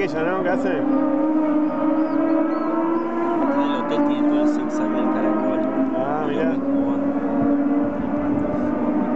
aquella, ¿no? ¿Qué hace? El hotel tiene todo el zigzag del caracol. Ah, Y lo mirá. mismo van trepando el fondo.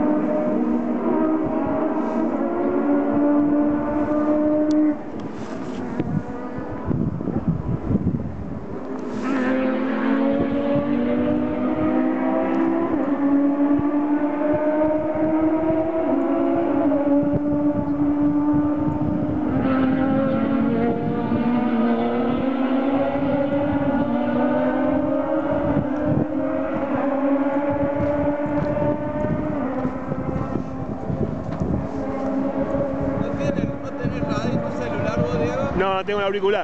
¿No tenés radio en tu celular vos, Diego? No, no tengo el auricular.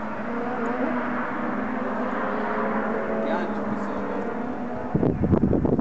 Qué ancho que son.